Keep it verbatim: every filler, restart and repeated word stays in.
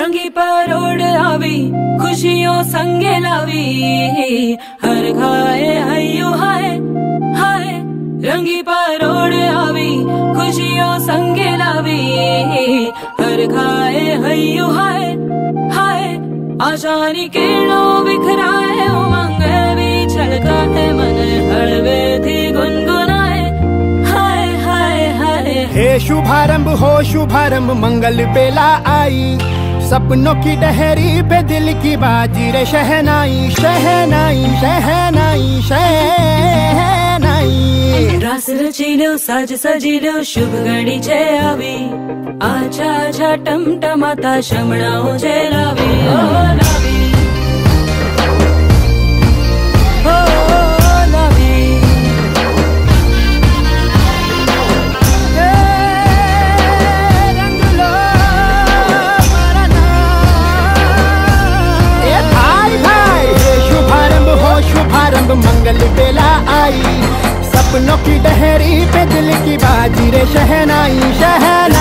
रंगी परोड़ आवी खुशियों संगे लावी, हर खाए हयो हाय हाय। रंगी परोड़ आवी खुशियों संगे लावी, हर खाए हयो हाय हाय। आशानी किरणों बिखराए उमंग भी छलकाए, मन हड़वे थी गुनगुनाए हाय हाय हाय। हे शुभारंभ हो शुभारंभ मंगल बेला आई, सपनों की डहरी पे दिल की बाजी रे शहनाई शहनाई शहनाई शहनाई। रास रची लो साज सजी लो शुभ घड़ी छे आवी, आछा आछा टमटमाता शमणाओ जे लावी ओ लावी ओ लावी। मंगल बेला आई, सपनों की डहरी पे दिल की बाजी रे शहनाई शहनाई।